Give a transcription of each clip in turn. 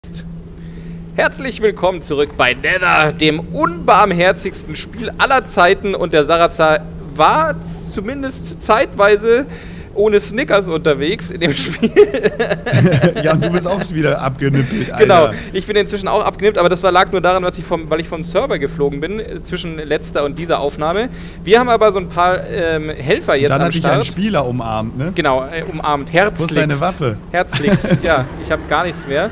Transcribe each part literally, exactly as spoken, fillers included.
Herzlich willkommen zurück bei Nether, dem unbarmherzigsten Spiel aller Zeiten, und der Sarazar war zumindest zeitweise ohne Snickers unterwegs in dem Spiel. Ja, und du bist auch wieder abgenippelt, Alter. Genau, ich bin inzwischen auch abgenippt, aber das war, lag nur daran, was ich vom, weil ich vom Server geflogen bin, äh, zwischen letzter und dieser Aufnahme. Wir haben aber so ein paar ähm, Helfer jetzt Dann am hat dich Start. ein Spieler umarmt, ne? Genau, äh, umarmt, herzlichst. Wo ist deine Waffe? Herzlichst, ja, ich habe gar nichts mehr.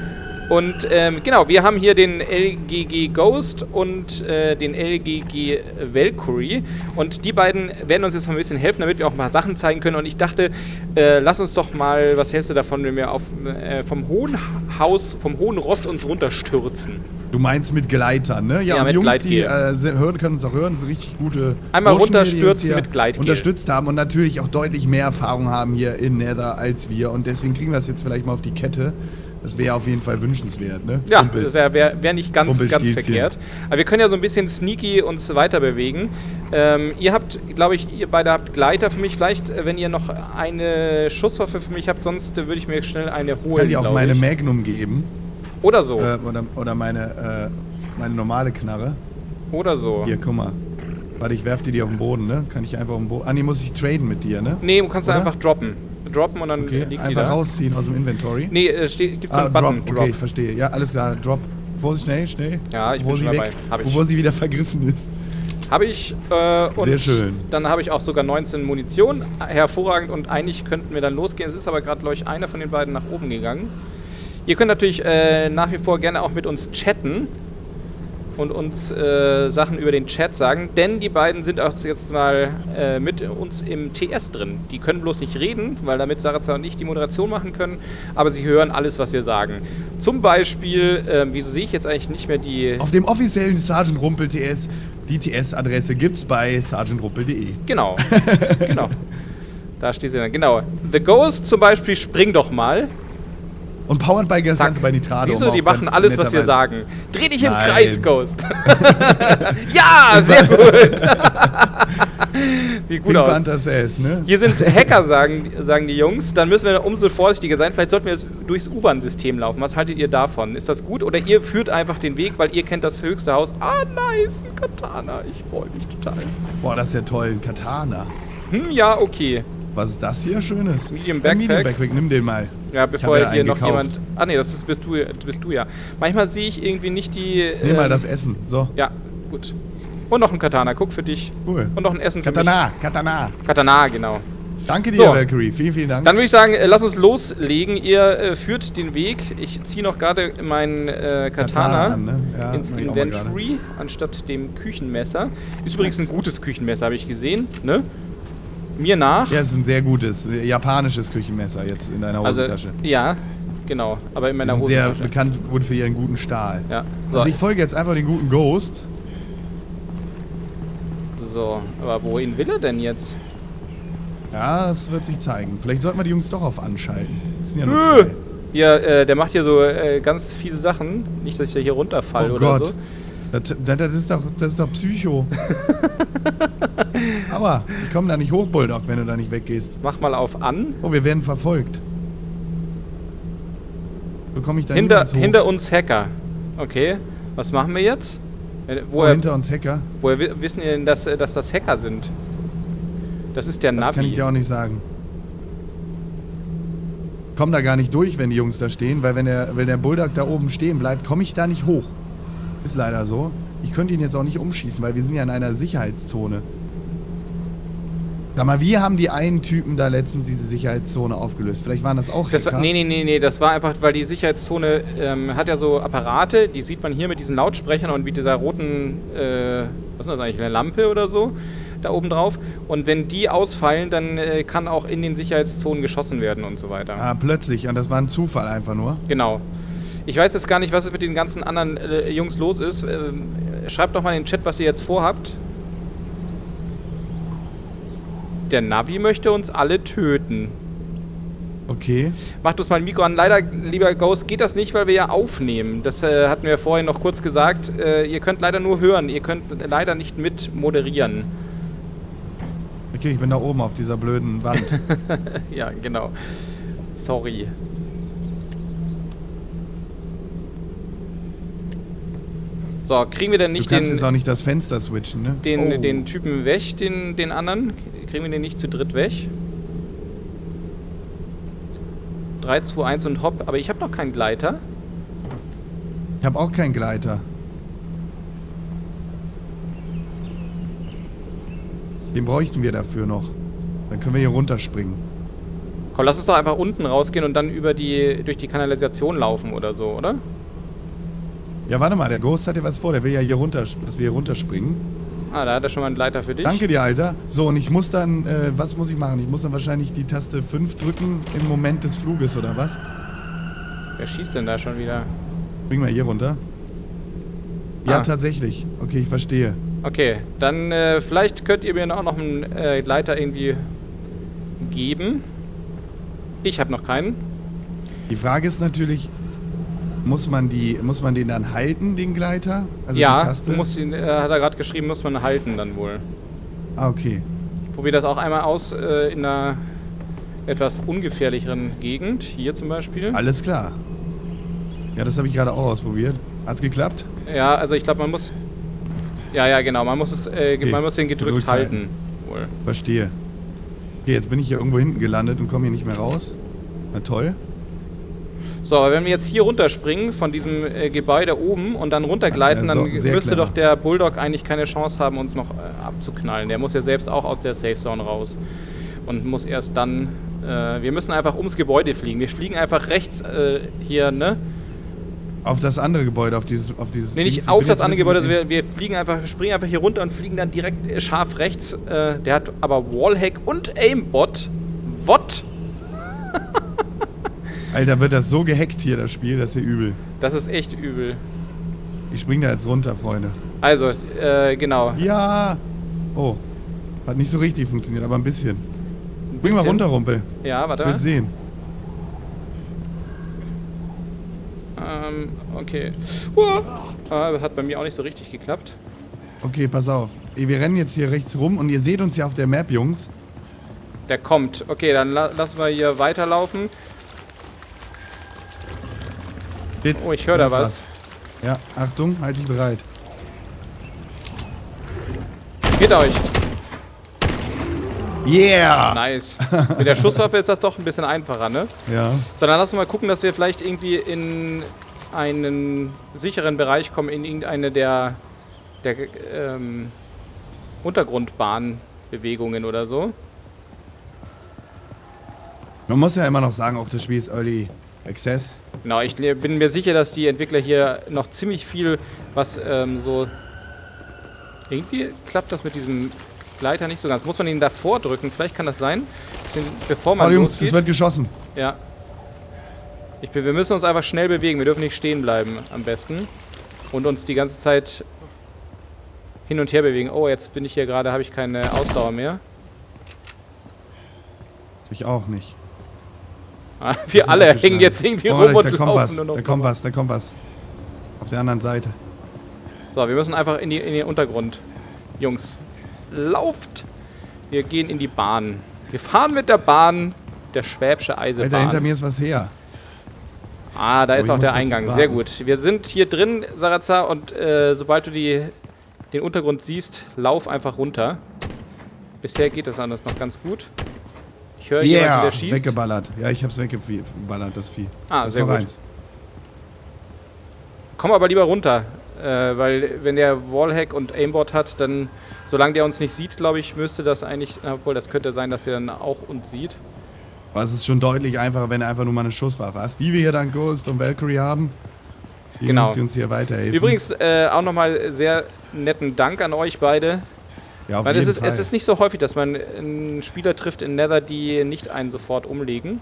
Und ähm, genau, wir haben hier den L G G Ghost und äh, den L G G Valkyrie. Und die beiden werden uns jetzt mal ein bisschen helfen, damit wir auch mal Sachen zeigen können. Und ich dachte, äh, lass uns doch mal, was hältst du davon, wenn wir auf, äh, vom hohen Haus, vom hohen Ross uns runterstürzen? Du meinst mit Gleitern, ne? Ja, Ja, und mit Jungs, Gleitgel. die äh, hören, können uns auch hören, so richtig gute Einmal Burschen, runterstürzen die uns mit Gleitgel. unterstützt haben und natürlich auch deutlich mehr Erfahrung haben hier in Nether als wir. Und deswegen kriegen wir es jetzt vielleicht mal auf die Kette. Das wäre auf jeden Fall wünschenswert, ne? Ja, Kumpels. das wäre wär, wär nicht ganz, ganz verkehrt. Aber wir können ja so ein bisschen sneaky uns weiter bewegen. Ähm, ihr habt, glaube ich, ihr beide habt Gleiter für mich. Vielleicht, äh, wenn ihr noch eine Schusswaffe für mich habt, sonst äh, würde ich mir schnell eine holen, Kann dir auch meine ich. Magnum geben. Oder so. Äh, oder, oder meine, äh, meine normale Knarre. Oder so. Hier, guck mal. Warte, ich werf dir die auf den Boden, ne? Kann ich einfach auf den Boden... Ah, nee, muss ich traden mit dir, ne? Nee, du kannst Oder? einfach droppen. Droppen und dann Okay, liegt die einfach da. rausziehen aus dem Inventory. Nee, äh, steht, gibt's so Ah, einen Button. Drop. Okay, ich verstehe. Ja, alles klar. Drop. Vorsicht, schnell, schnell. Ja, ich Bevor bin sie schon weg, dabei. Hab ich. Bevor sie wieder vergriffen ist. Habe ich. Äh, und Sehr schön. Dann habe ich auch sogar neunzehn Munition. Hervorragend. Und eigentlich könnten wir dann losgehen. Es ist aber gerade, glaube ich, einer von den beiden nach oben gegangen. Ihr könnt natürlich äh, nach wie vor gerne auch mit uns chatten und uns äh, Sachen über den Chat sagen, denn die beiden sind auch jetzt mal äh, mit uns im T S drin. Die können bloß nicht reden, weil damit Sarazar und ich die Moderation machen können, aber sie hören alles, was wir sagen. Zum Beispiel, äh, wieso sehe ich jetzt eigentlich nicht mehr die... Auf dem offiziellen Sergeant Rumpel T S, die T S-Adresse gibt's bei sergeant rumpel punkt de. Genau, genau. Da steht sie dann, genau. The Ghost zum Beispiel, spring doch mal. Und powered by das Zack. Ganze bei Nitrado. Wieso? um Die auch machen ganz alles, was wir netterweise- sagen. Dreh dich im Nein. Kreis, Ghost. Ja, sehr gut. Sieht gut Pink aus. Panther says, ne? Hier sind Hacker, sagen, sagen die Jungs. Dann müssen wir umso vorsichtiger sein. Vielleicht sollten wir jetzt durchs U-Bahn-System laufen. Was haltet ihr davon? Ist das gut? Oder ihr führt einfach den Weg, weil ihr kennt das höchste Haus. Ah, nice, ein Katana. Ich freue mich total. Boah, das ist ja toll. Ein Katana. Hm, ja, okay. Was ist das hier Schönes? Medium Ein Backpack. Medium Backpack, nimm den mal. Ja, bevor ja hier einen noch gekauft. jemand... Ah, nee, das ist, bist, du, bist du ja. Manchmal sehe ich irgendwie nicht die... Nimm mal ähm, das Essen. So. Ja, gut. Und noch ein Katana, guck für dich. Cool. Und noch ein Essen für Katana, Katana. mich. Katana, genau. Danke dir, So. Valkyrie. Vielen, vielen Dank. Dann würde ich sagen, äh, lass uns loslegen. Ihr äh, führt den Weg. Ich ziehe noch gerade mein äh, Katana, Katana an, ne? Ja, ins mach ich auch mal Inventory anstatt dem Küchenmesser. Ist übrigens ein gutes Küchenmesser, habe ich gesehen. Ne? Mir nach. Ja, es ist ein sehr gutes, äh, japanisches Küchenmesser jetzt in deiner also, Hosentasche. ja, genau. Aber in Die meiner sind sehr Hosentasche. bekannt wurde für ihren guten Stahl. Ja. So, Also ich folge jetzt einfach den guten Ghost. so, aber wohin will er denn jetzt? Ja, das wird sich zeigen. Vielleicht sollten wir die Jungs doch auf anschalten. Das sind ja nur Äh. zwei. Ja, äh, der macht hier so äh, ganz fiese Sachen. Nicht, dass ich da hier runterfalle Oh oder Gott. so. Das, das, das, ist doch, das ist doch Psycho. Aber ich komme da nicht hoch, Bulldog, wenn du da nicht weggehst. Mach mal auf an. Oh, wir werden verfolgt. Bekomme ich da Hinter, niemals hoch? hinter uns Hacker. Okay, was machen wir jetzt? Äh, oh, woher, hinter uns Hacker? woher wi- wissen wir denn, dass, äh, dass das Hacker sind? Das ist der Das Navi. kann ich dir auch nicht sagen. Komm da gar nicht durch, wenn die Jungs da stehen, weil wenn der, wenn der Bulldog da oben stehen bleibt, komme ich da nicht hoch. Ist leider so. Ich könnte ihn jetzt auch nicht umschießen, weil wir sind ja in einer Sicherheitszone. Sag mal, wie haben die einen Typen da letztens diese Sicherheitszone aufgelöst? Vielleicht waren das auch Das Hacker? war, nee, nee, nee, nee, das war einfach, weil die Sicherheitszone ähm, hat ja so Apparate, die sieht man hier mit diesen Lautsprechern und mit dieser roten, äh, was ist das eigentlich, eine Lampe oder so, da oben drauf. Und wenn die ausfallen, dann äh, kann auch in den Sicherheitszonen geschossen werden und so weiter. Ah, plötzlich. Und das war ein Zufall einfach nur. Genau. Ich weiß jetzt gar nicht, was es mit den ganzen anderen äh, Jungs los ist. Ähm, schreibt doch mal in den Chat, was ihr jetzt vorhabt. Der Navi möchte uns alle töten. Okay. Macht uns mal ein Mikro an. Leider, lieber Ghost, geht das nicht, weil wir ja aufnehmen. Das äh, hatten wir vorhin noch kurz gesagt. Äh, ihr könnt leider nur hören. Ihr könnt leider nicht mit moderieren. Okay, ich bin da oben auf dieser blöden Wand. Ja, genau. Sorry. So, kriegen wir denn nicht du kannst den... jetzt auch nicht das Fenster switchen, ne? Den, oh. den Typen weg, den, den anderen? Kriegen wir den nicht zu dritt weg? drei, zwei, eins und hopp. Aber ich habe noch keinen Gleiter. Ich habe auch keinen Gleiter. Den bräuchten wir dafür noch. Dann können wir hier runterspringen. Komm, lass uns doch einfach unten rausgehen und dann über die, durch die Kanalisation laufen oder so, oder? Ja, warte mal, der Ghost hat ja was vor. Der will ja hier runter, dass wir hier runterspringen. Ah, da hat er schon mal einen Gleiter für dich. Danke dir, Alter. So, und ich muss dann, äh, was muss ich machen? Ich muss dann wahrscheinlich die Taste fünf drücken im Moment des Fluges, oder was? Wer schießt denn da schon wieder? Springen wir hier runter? Ja, Ah. tatsächlich. Okay, ich verstehe. Okay, dann äh, vielleicht könnt ihr mir auch noch einen äh, Gleiter irgendwie geben. Ich habe noch keinen. Die Frage ist natürlich, muss man, die, muss man den dann halten, den Gleiter? Also die Ja, Taste? du musst ihn, äh, hat er gerade geschrieben, muss man halten dann wohl. Ah, okay. Ich probiere das auch einmal aus äh, in einer etwas ungefährlicheren Gegend. Hier zum Beispiel. Alles klar. Ja, das habe ich gerade auch ausprobiert. Hat's geklappt? Ja, also ich glaube, man muss... Ja, ja, genau. Man muss, es, äh, Okay, man muss den gedrückt, gedrückt halten. halten. Wohl. Verstehe. Okay, jetzt bin ich hier irgendwo hinten gelandet und komme hier nicht mehr raus. Na toll. So, aber wenn wir jetzt hier runterspringen von diesem äh, Gebäude oben und dann runtergleiten, Das wär dann so- sehr müsste clever. doch der Bulldog eigentlich keine Chance haben, uns noch äh, abzuknallen. Der muss ja selbst auch aus der Safe Zone raus. Und muss erst dann... Äh, wir müssen einfach ums Gebäude fliegen. Wir fliegen einfach rechts äh, hier, ne? Auf das andere Gebäude, auf dieses... Auf dieses Nee, Dings. nicht Ich auf bin das jetzt ein andere Gebäude, also bisschen- wir, wir fliegen einfach, wir springen einfach hier runter und fliegen dann direkt äh, scharf rechts. Äh, der hat aber Wallhack und Aimbot. What? Alter, wird das so gehackt hier, das Spiel, das ist hier übel. Das ist echt übel. Ich spring da jetzt runter, Freunde. Also, äh, genau. Ja! Oh. Hat nicht so richtig funktioniert, aber ein bisschen. Ein Bring mal bisschen. runter, Rumpel. Ja, warte. Will sehen. Ähm, okay. Uah. Äh, hat bei mir auch nicht so richtig geklappt. Okay, pass auf. Ey, wir rennen jetzt hier rechts rum und ihr seht uns ja auf der Map, Jungs. Der kommt. Okay, dann la lassen wir hier weiterlaufen. Dit, Oh, ich höre da ist was. Ja, Achtung, halt dich bereit. Geht euch. Yeah! Nice. Mit der Schusswaffe ist das doch ein bisschen einfacher, ne? Ja. So, dann lassen wir mal gucken, dass wir vielleicht irgendwie in einen sicheren Bereich kommen, in irgendeine der, der ähm, Untergrundbahnbewegungen oder so. Man muss ja immer noch sagen, auch das Spiel ist Early Access. Genau, ich bin mir sicher, dass die Entwickler hier noch ziemlich viel, was ähm, so... Irgendwie klappt das mit diesem Gleiter nicht so ganz. Muss man ihn davor drücken? Vielleicht kann das sein, bevor man Oh, Jungs, losgeht. es wird geschossen. Ja. Ich bin, wir müssen uns einfach schnell bewegen. Wir dürfen nicht stehen bleiben am besten. Und uns die ganze Zeit hin und her bewegen. Oh, jetzt bin ich hier gerade, habe ich keine Ausdauer mehr. Ich auch nicht. Ah, wir alle hängen jetzt irgendwie rum Vorsicht, und da kommt laufen was, nur noch. da kommt was, da kommt was. Auf der anderen Seite. So, wir müssen einfach in, die, in den Untergrund. Jungs, lauft! Wir gehen in die Bahn. Wir fahren mit der Bahn, der Schwäbische Eisenbahn. Alter, hinter mir ist was her. Ah, da Oh, ist ich auch muss der kurz Eingang. warten. Sehr gut. Wir sind hier drin, Sarazar, und äh, sobald du die, den Untergrund siehst, lauf einfach runter. Bisher geht das alles noch ganz gut. Ich höre jemanden, Yeah, der schießt. weggeballert. Ja, ich hab's weggeballert, das Vieh. Ah, das ist sehr noch gut. eins. Komm aber lieber runter, äh, weil wenn der Wallhack und Aimbot hat, dann, solange der uns nicht sieht, glaube ich, müsste das eigentlich, obwohl das könnte sein, dass er dann auch uns sieht. Aber es ist schon deutlich einfacher, wenn du einfach nur mal eine Schusswaffe hast, die wir hier dann Ghost und Valkyrie haben. Die Genau. Jungs, die uns hier weiterhelfen. Übrigens äh, auch nochmal sehr netten Dank an euch beide. ja, auf Weil es jeden ist, Fall. es ist nicht so häufig, dass man einen Spieler trifft in Nether, die nicht einen sofort umlegen.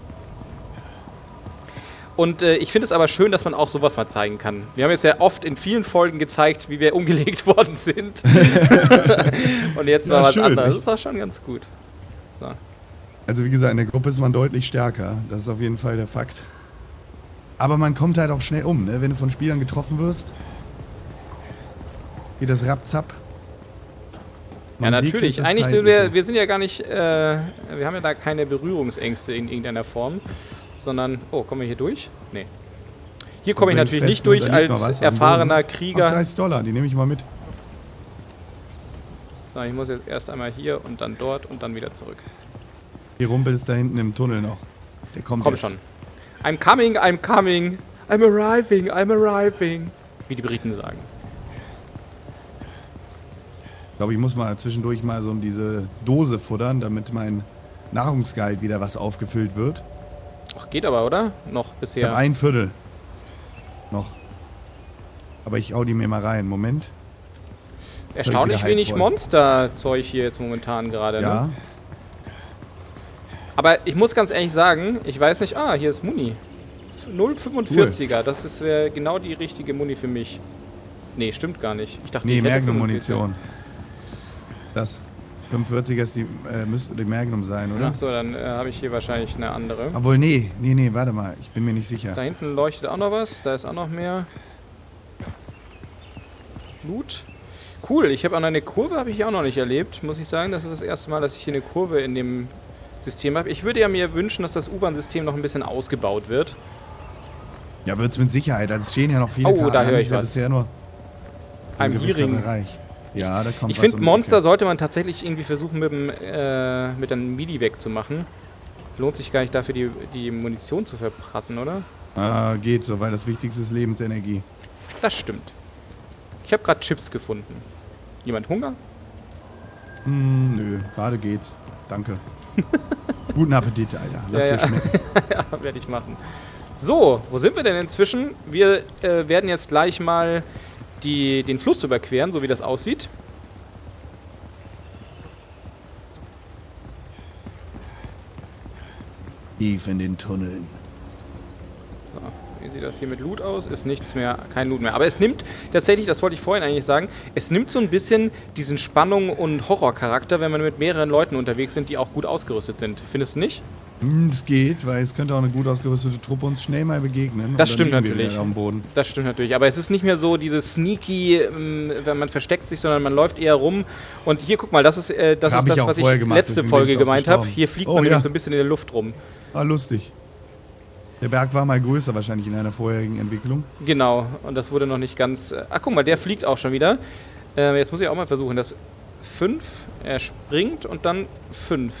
Und äh, ich finde es aber schön, dass man auch sowas mal zeigen kann. Wir haben jetzt ja oft in vielen Folgen gezeigt, wie wir umgelegt worden sind. Und jetzt Ja, war was schön. anderes. Das Ich- ist doch schon ganz gut. So. Also wie gesagt, in der Gruppe ist man deutlich stärker. Das ist auf jeden Fall der Fakt. Aber man kommt halt auch schnell um, ne? Wenn du von Spielern getroffen wirst. Geht das rapzapp. Ja, Man sieht natürlich. das Eigentlich sind Zeitliche. wir, wir sind ja gar nicht, äh, wir haben ja da keine Berührungsängste in irgendeiner Form, sondern, oh, kommen wir hier durch? Nee. Hier komme ich natürlich nicht durch als erfahrener Krieger. Ach, dreißig Dollar, die nehme ich mal mit. So, ich muss jetzt erst einmal hier und dann dort und dann wieder zurück. Die Rumpel ist da hinten im Tunnel noch. Der kommt Komm jetzt. schon. I'm coming, I'm coming. I'm arriving, I'm arriving. Wie die Briten sagen. Ich glaube, ich muss mal zwischendurch mal so diese Dose futtern, damit mein Nahrungsgehalt wieder was aufgefüllt wird. Ach, geht aber, oder? Noch Ich bisher. habe ein Viertel. Noch. Aber ich hau die mir mal rein. Moment. Erstaunlich wieder wenig halb voll. Monsterzeug hier jetzt momentan gerade, Ja. ne? Aber ich muss ganz ehrlich sagen, ich weiß nicht... Ah, hier ist Muni. null Komma fünfundvierziger, das ist wär genau die richtige Muni für mich. Nee, stimmt gar nicht. Ich dachte, Nee, ich hätte Magnum-Munition. Das. fünfundvierziger ist die, äh, müsste die Magnum sein, oder? Achso, dann äh, habe ich hier wahrscheinlich eine andere. Obwohl, nee, nee, nee, warte mal. Ich bin mir nicht sicher. Da hinten leuchtet auch noch was, da ist auch noch mehr. Loot. Cool, ich habe auch noch eine Kurve, habe ich auch noch nicht erlebt, muss ich sagen. Das ist das erste Mal, dass ich hier eine Kurve in dem System habe. Ich würde ja mir wünschen, dass das U-Bahn-System noch ein bisschen ausgebaut wird. Ja, wird's mit Sicherheit. Also es stehen ja noch viele Oh, Karten. da höre Das ich ist ja was. bisher nur Ein gewisser Hearing. Bereich. Ja, da kommt Ich was finde, um die Monster Ecke. sollte man tatsächlich irgendwie versuchen, mit dem äh, mit einem Midi wegzumachen. Lohnt sich gar nicht dafür, die, die Munition zu verprassen, oder? Ah, geht so, weil das Wichtigste ist Lebensenergie. Das stimmt. Ich habe gerade Chips gefunden. Jemand Hunger? Hm, nö, gerade geht's. Danke. Guten Appetit, Alter. Lass Ja, dir ja. schmecken. Ja, werde ich machen. So, wo sind wir denn inzwischen? Wir äh, werden jetzt gleich mal die, den Fluss überqueren, so wie das aussieht. Tief in den Tunneln. So, wie sieht das hier mit Loot aus? Ist nichts mehr, kein Loot mehr. Aber es nimmt tatsächlich, das wollte ich vorhin eigentlich sagen, es nimmt so ein bisschen diesen Spannung- und Horrorcharakter, wenn man mit mehreren Leuten unterwegs sind, die auch gut ausgerüstet sind. Findest du nicht? Hm, es geht, weil es könnte auch eine gut ausgerüstete Truppe uns schnell mal begegnen. Das und stimmt dann liegen wir natürlich. wieder am Boden. Das stimmt natürlich, aber es ist nicht mehr so dieses sneaky, ähm, wenn man versteckt sich, sondern man läuft eher rum. Und hier, guck mal, das ist, äh, das, Hab ist ich das, auch was ich vorher gemacht, letzte deswegen Folge bin ich so gemeint habe. gestorben. Hier fliegt Oh, man nämlich ja. so ein bisschen in der Luft rum. Ah, lustig. Der Berg war mal größer wahrscheinlich in einer vorherigen Entwicklung. Genau, und das wurde noch nicht ganz... Äh, ach, guck mal, der fliegt auch schon wieder. Äh, jetzt muss ich auch mal versuchen, das fünf, er springt und dann fünf.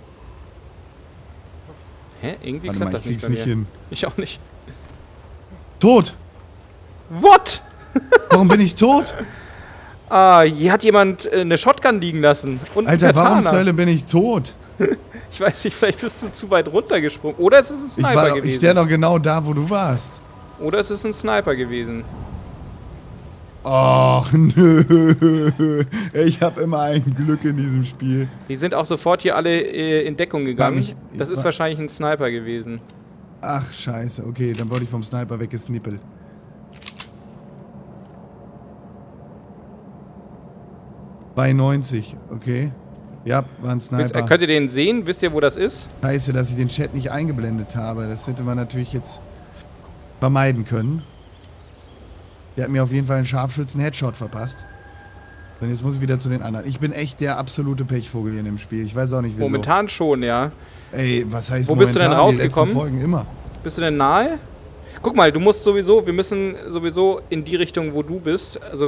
Hä? Irgendwie Warte klappt mal, das ich nicht krieg's bei nicht mir. hin. Ich auch nicht. Tot! What? Warum bin ich tot? Ah, hier hat jemand äh, eine Shotgun liegen lassen. Und Alter, einen warum Katana. zur Hölle bin ich tot? Ich weiß nicht, vielleicht bist du zu weit runtergesprungen. Oder es ist ein Ich, Sniper war doch, gewesen. ich stehe doch genau da, wo du warst. Oder es ist ein Sniper gewesen. Och, nö. Ich habe immer ein Glück in diesem Spiel. Die sind auch sofort hier alle äh, in Deckung gegangen. mich- das ist war- wahrscheinlich ein Sniper gewesen. Ach, scheiße. Okay, dann wurde ich vom Sniper weggesnippelt. zweiundneunzig, okay. Ja, war ein Wisst, äh, Sniper. könnt ihr den sehen? Wisst ihr, wo das ist? Scheiße, dass ich den Chat nicht eingeblendet habe. Das hätte man natürlich jetzt vermeiden können. Der hat mir auf jeden Fall einen Scharfschützen-Headshot verpasst. Und jetzt muss ich wieder zu den anderen. Ich bin echt der absolute Pechvogel hier in dem Spiel. Ich weiß auch nicht, wieso. Momentan schon, ja. Ey, was heißt Wo bist du denn momentan? Die rausgekommen? letzten Folgen immer. Bist du denn nahe? Guck mal, du musst sowieso, wir müssen sowieso in die Richtung, wo du bist. Also,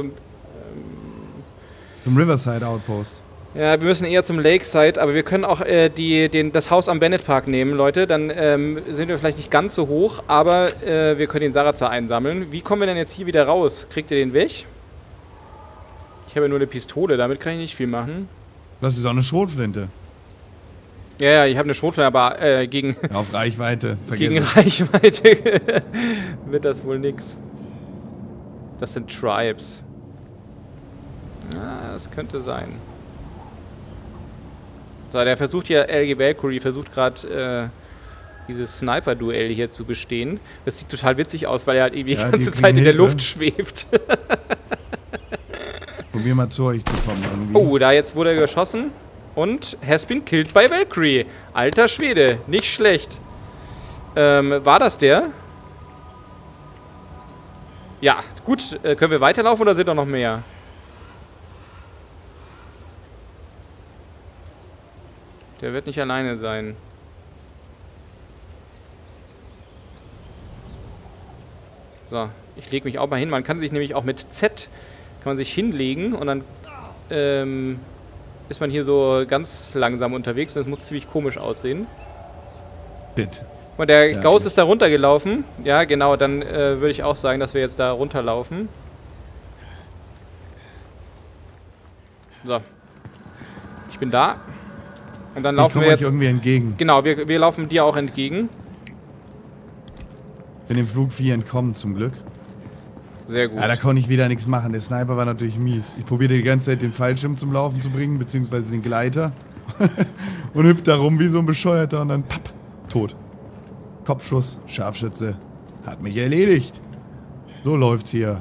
Zum Riverside Outpost. ja, wir müssen eher zum Lakeside, aber wir können auch äh, die, den, das Haus am Bennett Park nehmen, Leute. Dann ähm, sind wir vielleicht nicht ganz so hoch, aber äh, wir können den Sarazar einsammeln. Wie kommen wir denn jetzt hier wieder raus? Kriegt ihr den weg? Ich habe ja nur eine Pistole, damit kann ich nicht viel machen. Das ist auch eine Schrotflinte. Ja, ja, ich habe eine Schrotflinte, aber äh, gegen, Ja, auf Reichweite. gegen Vergessen. Reichweite wird das wohl nix. Das sind Tribes. Ja, das könnte sein. So, der versucht hier, L G Valkyrie versucht gerade äh, dieses Sniper-Duell hier zu bestehen. Das sieht total witzig aus, weil er halt irgendwie Ja, die die ganze kriegen Zeit in der Hilfe. Luft schwebt. Probier mal zu euch zu kommen irgendwie. Oh, da jetzt wurde er geschossen und has been killed by Valkyrie. Alter Schwede, nicht schlecht. Ähm, war das der? Ja, gut. Äh, können wir weiterlaufen oder sind da noch mehr? Der wird nicht alleine sein. So, ich lege mich auch mal hin. Man kann sich nämlich auch mit Z kann man sich hinlegen und dann ähm, ist man hier so ganz langsam unterwegs und das muss ziemlich komisch aussehen. Shit. Und der Ja, Ghost nicht. ist da runtergelaufen. Ja, genau, dann äh, würde ich auch sagen, dass wir jetzt da runterlaufen. So. Ich bin da. Und dann Ich laufen komme wir euch jetzt... irgendwie entgegen. Genau, wir, wir laufen dir auch entgegen. Bin dem Flugvieh entkommen, zum Glück. Sehr gut. Ja, da konnte ich wieder nichts machen. Der Sniper war natürlich mies. Ich probierte die ganze Zeit den Fallschirm zum Laufen zu bringen, beziehungsweise den Gleiter. Und hüpft da rum wie so ein Bescheuerter und dann papp, tot. Kopfschuss, Scharfschütze. Hat mich erledigt. So läuft's hier.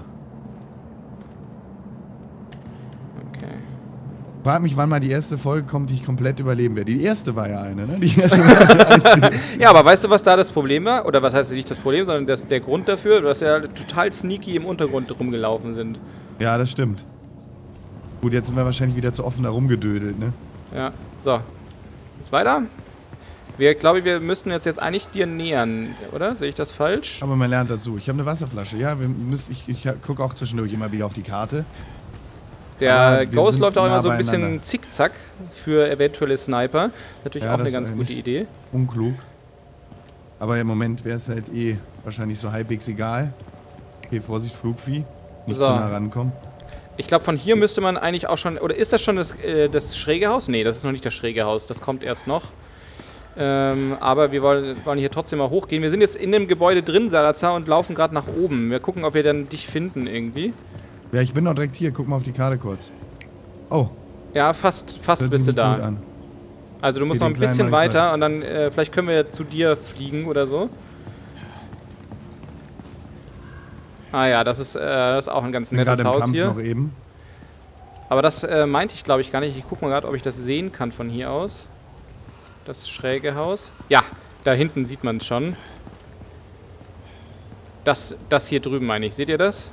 Okay. Frag mich, wann mal die erste Folge kommt, die ich komplett überleben werde. Die erste war ja eine, ne? Die erste war die einzige. Ja, aber weißt du, was da das Problem war? Oder was heißt nicht das Problem, sondern das, der Grund dafür, dass wir halt total sneaky im Untergrund rumgelaufen sind. Ja, das stimmt. Gut, jetzt sind wir wahrscheinlich wieder zu offen da rumgedödelt, ne? Ja, so. Jetzt weiter. Wir, glaube, wir müssten jetzt, jetzt eigentlich dir nähern, oder? Sehe ich das falsch? Aber man lernt dazu. Ich habe eine Wasserflasche. Ja, wir müssen, ich, ich gucke auch zwischendurch immer wieder auf die Karte. Der wir Ghost sind läuft auch nah immer so ein bisschen beieinander. zickzack für eventuelle Sniper. Natürlich Ja, auch eine das ganz ist gute eigentlich Idee. Unklug. Aber im Moment wäre es halt eh wahrscheinlich so halbwegs egal. Okay, Vorsicht, Flugvieh. Nicht So. zu nah rankommen. Ich glaube, von hier müsste man eigentlich auch schon... Oder ist das schon das, äh, das schräge Haus? Nee, das ist noch nicht das schräge Haus. Das kommt erst noch. Ähm, aber wir wollen, wollen hier trotzdem mal hochgehen. Wir sind jetzt in dem Gebäude drin, Sarazar, und laufen gerade nach oben. Wir gucken, ob wir dann dich finden irgendwie. Ja, ich bin doch direkt hier. Guck mal auf die Karte kurz. Oh, Ja, fast, fast hört bist sich du nicht gut da. an. Also du musst Okay, noch ein den kleinen bisschen mach ich weiter und dann äh, vielleicht können wir zu dir fliegen oder so. Ah ja, das ist, äh, das ist auch ein ganz Bin nettes gerade im Haus Kampf hier. noch eben. Aber das äh, meinte ich, glaube ich, gar nicht. Ich gucke mal gerade, ob ich das sehen kann von hier aus. Das schräge Haus. Ja, da hinten sieht man es schon. Das, das hier drüben meine ich. Seht ihr das?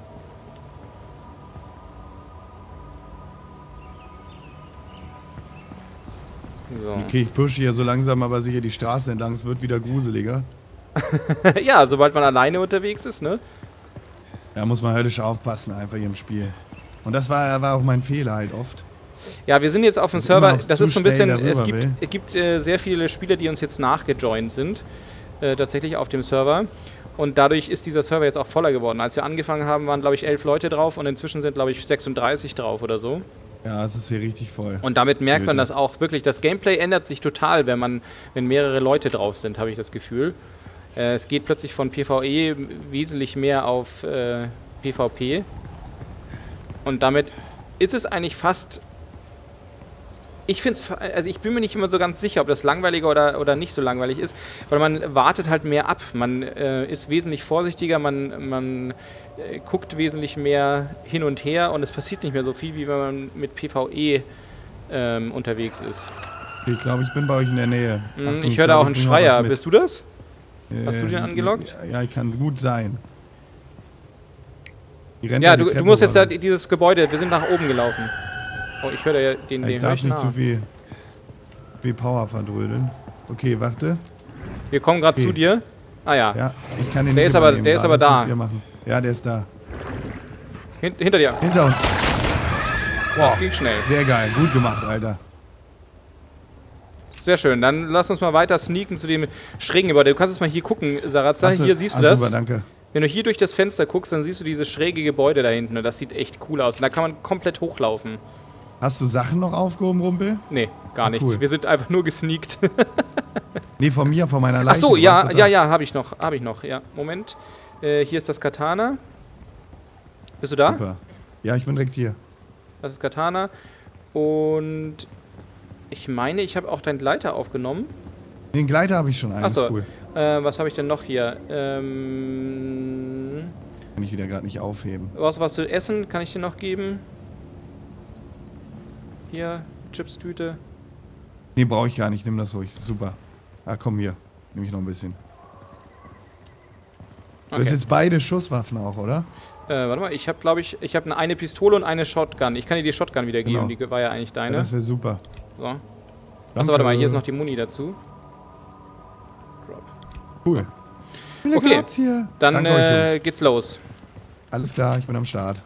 So. Okay, ich pushe hier so langsam aber sicher die Straße entlang. Es wird wieder gruseliger. Ja, sobald man alleine unterwegs ist, ne? Da muss man höllisch aufpassen einfach hier im Spiel. Und das war, war auch mein Fehler halt oft. Ja, wir sind jetzt auf dem Dass Server. immer noch Das zu ist so ein bisschen. schnell Es darüber gibt, will. es gibt äh, sehr viele Spieler, die uns jetzt nachgejoint sind. Äh, tatsächlich auf dem Server. Und dadurch ist dieser Server jetzt auch voller geworden. Als wir angefangen haben, waren, glaube ich, elf Leute drauf und inzwischen sind, glaube ich, sechsunddreißig drauf oder so. Ja, es ist hier richtig voll. Und damit merkt man Blöde. das auch wirklich. Das Gameplay ändert sich total, wenn man, wenn mehrere Leute drauf sind, habe ich das Gefühl. Äh, es geht plötzlich von PvE wesentlich mehr auf äh, PvP. Und damit ist es eigentlich fast... Ich finde es, also ich bin mir nicht immer so ganz sicher, ob das langweiliger oder, oder nicht so langweilig ist, weil man wartet halt mehr ab. Man äh, ist wesentlich vorsichtiger, man, man äh, guckt wesentlich mehr hin und her und es passiert nicht mehr so viel, wie wenn man mit PvE ähm, unterwegs ist. Ich glaube, ich bin bei euch in der Nähe. Mhm, Achtung, ich höre da glaub, auch einen ich bring noch Schreier. was mit. Bist du das? Hast du Äh, den angelockt? Ja, ich kann gut sein. Die rennt Ja, da die du, du Treppe musst jetzt da runter. dieses Gebäude, wir sind nach oben gelaufen. Oh, ich höre ja den, Ja, den ich höre darf ich nicht nah. zu viel, viel Power verdrödeln. Okay, warte. Wir kommen gerade Okay. zu dir. Ah ja, Ja, ich kann den Der nicht ist aber- übernehmen der ist gerade, aber das da. müsst ihr machen. Ja, der ist da. Hin, hinter dir. Hinter uns. Das ging schnell. Sehr geil. Gut gemacht, Alter. Sehr schön. Dann lass uns mal weiter sneaken zu dem schrägen Gebäude. Du kannst jetzt mal hier gucken, Sarazza. Hast du- Hier siehst du ah, das. Super, danke. Wenn du hier durch das Fenster guckst, dann siehst du dieses schräge Gebäude da hinten. Und das sieht echt cool aus. Und da kann man komplett hochlaufen. Hast du Sachen noch aufgehoben, Rumpel? Nee, gar Ah, nichts. cool. Wir sind einfach nur gesneakt. Nee, von mir, von meiner Ach Leiche. so, du warst ja, doch da. ja, ja, habe ich noch. Habe ich noch, ja. Moment. Äh, hier ist das Katana. Bist du da? Super. Ja, ich bin direkt hier. Das ist Katana. Und ich meine, ich habe auch deinen Gleiter aufgenommen. Den Gleiter habe ich schon einen. Achso. Ist cool. Äh, was habe ich denn noch hier? Ähm, Kann ich wieder gerade nicht aufheben. was, was zu essen kann ich dir noch geben? Hier, Chipstüte. Nee, brauche ich gar nicht. Nimm das ruhig. Super. Ah, komm hier. Nehme ich noch ein bisschen. Du hast Okay. jetzt beide Schusswaffen auch, oder? Äh, warte mal, ich habe, glaube ich, ich habe eine, eine Pistole und eine Shotgun. Ich kann dir die Shotgun wiedergeben, Genau. die war ja eigentlich Ja, deine. das wäre super. So. Danke. Achso, warte mal, hier ist noch die Muni dazu. Drop. Cool. Okay, hier. dann Danke euch, äh, Jungs. geht's los. Alles klar, ich bin am Start.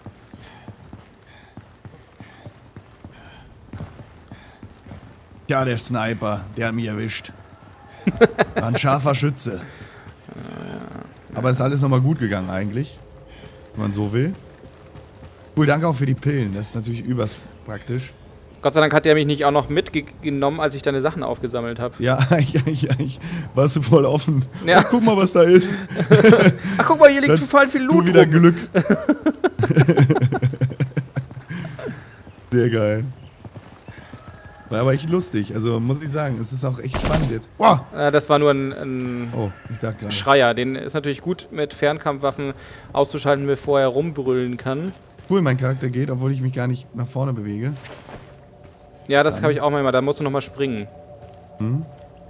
Ja, der Sniper, der hat mich erwischt. War ein scharfer Schütze. Aber ist alles nochmal gut gegangen eigentlich, wenn man so will. Cool, danke auch für die Pillen, das ist natürlich übers praktisch. Gott sei Dank hat der mich nicht auch noch mitgenommen, als ich deine Sachen aufgesammelt habe. Ja, eigentlich, eigentlich warst du voll offen. Ja. Oh, guck mal, was da ist. Ach, guck mal, hier liegt Das, total viel Loot du wieder rum. Glück. Sehr geil. War aber echt lustig, also muss ich sagen, es ist auch echt spannend jetzt. Oh, Äh, das war nur ein, ein oh ich dachte gerade. Schreier. Den ist natürlich gut mit Fernkampfwaffen auszuschalten, bevor er rumbrüllen kann. Cool, mein Charakter geht, obwohl ich mich gar nicht nach vorne bewege. Ja, das habe ich auch manchmal. Da musst du nochmal springen. Hm?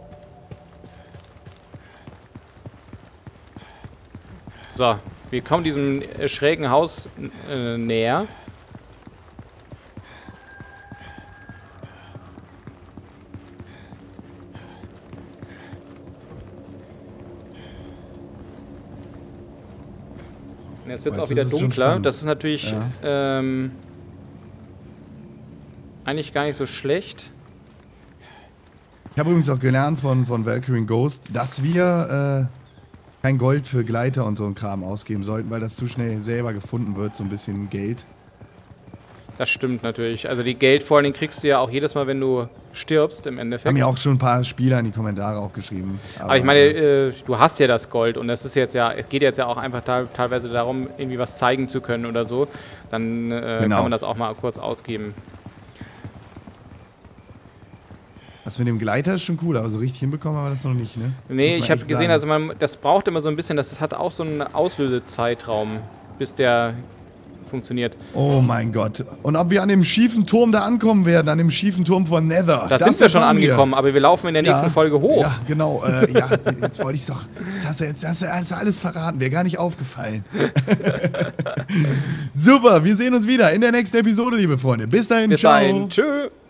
So, wir kommen diesem äh, schrägen Haus äh, näher. Und jetzt wird es Oh, auch jetzt wieder ist es schon dunkler. spannend. Das ist natürlich Ja. ähm, eigentlich gar nicht so schlecht. Ich habe übrigens auch gelernt von, von Valkyrie Ghost, dass wir äh, kein Gold für Gleiter und so ein Kram ausgeben sollten, weil das zu schnell selber gefunden wird, so ein bisschen Geld. Das stimmt natürlich. Also die Geld vor allen Dingen kriegst du ja auch jedes Mal, wenn du stirbst im Endeffekt. Haben ja auch schon ein paar Spieler in die Kommentare auch geschrieben. Aber, Aber ich meine, äh, du hast ja das Gold und das ist jetzt ja, es geht jetzt ja auch einfach te teilweise darum, irgendwie was zeigen zu können oder so. Dann äh, Genau. kann man das auch mal kurz ausgeben. das mit dem Gleiter ist schon cool, aber so richtig hinbekommen haben wir das noch nicht, ne? Nee, Muss man ich habe echt gesehen, sagen. also man, das braucht immer so ein bisschen, das hat auch so einen Auslösezeitraum, bis der funktioniert. Oh mein Gott. Und ob wir an dem schiefen Turm da ankommen werden, an dem schiefen Turm von Nether. Da sind wir schon erfahren angekommen, aber wir laufen in der nächsten Ja, Folge hoch. Ja, genau. Äh, ja, jetzt wollte ich doch. Jetzt hast du, jetzt hast du hast du alles verraten. Wäre gar nicht aufgefallen. Super, wir sehen uns wieder in der nächsten Episode, liebe Freunde. Bis dahin, Bis ciao. dahin, tschö.